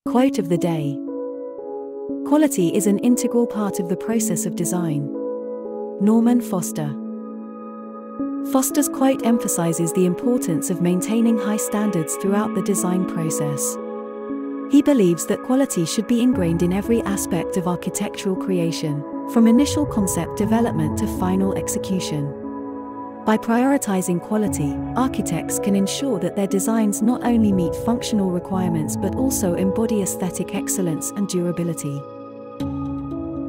Quote of the day: "Quality is an integral part of the process of design." Norman Foster. Foster's quote emphasizes the importance of maintaining high standards throughout the design process. He believes that quality should be ingrained in every aspect of architectural creation, from initial concept development to final execution. By prioritizing quality, architects can ensure that their designs not only meet functional requirements but also embody aesthetic excellence and durability.